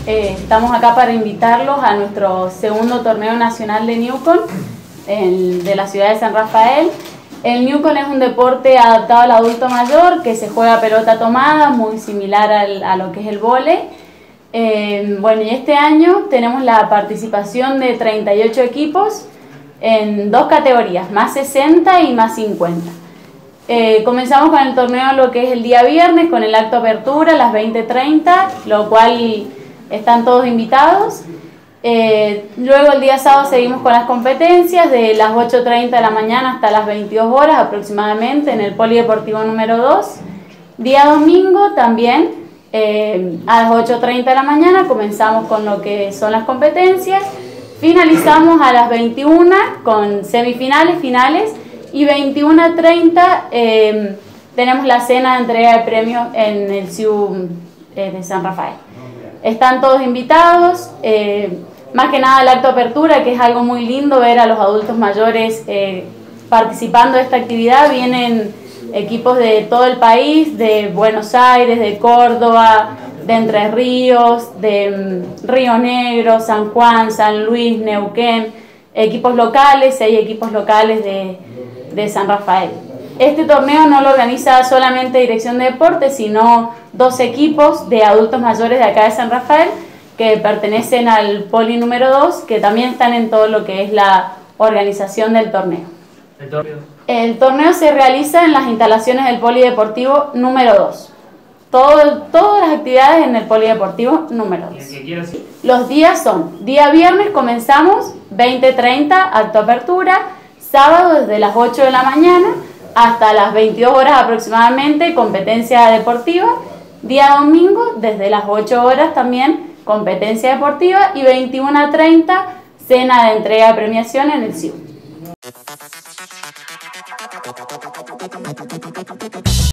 Estamos acá para invitarlos a nuestro segundo torneo nacional de Newcon de la ciudad de San Rafael. El Newcon es un deporte adaptado al adulto mayor que se juega a pelota tomada, muy similar a lo que es el vóley. Bueno, y este año tenemos la participación de 38 equipos en dos categorías, más 60 y más 50. Comenzamos con el torneo lo que es el día viernes, con el acto de apertura a las 20:30, lo cual están todos invitados. Luego el día sábado seguimos con las competencias de las 8:30 de la mañana hasta las 22 horas aproximadamente en el Polideportivo número 2. Día domingo también a las 8:30 de la mañana comenzamos con lo que son las competencias. Finalizamos a las 21 con semifinales, finales, y 21:30 tenemos la cena de entrega de premios en el CIU de San Rafael. Están todos invitados, más que nada el acto de apertura, que es algo muy lindo ver a los adultos mayores participando de esta actividad. Vienen equipos de todo el país, de Buenos Aires, de Córdoba, de Entre Ríos, de Río Negro, San Juan, San Luis, Neuquén, equipos locales, 6 equipos locales de San Rafael. Este torneo no lo organiza solamente Dirección de Deportes, sino 2 equipos de adultos mayores de acá de San Rafael que pertenecen al Poli número 2, que también están en todo lo que es la organización del torneo. El torneo se realiza en las instalaciones del Polideportivo número 2. Todas las actividades en el Polideportivo número 2. Los días son: día viernes comenzamos 20:30, acto de apertura. Sábado desde las 8 de la mañana hasta las 22 horas aproximadamente, competencia deportiva. Día domingo desde las 8 horas también, competencia deportiva. Y 21:30, cena de entrega de premiación en el CIU.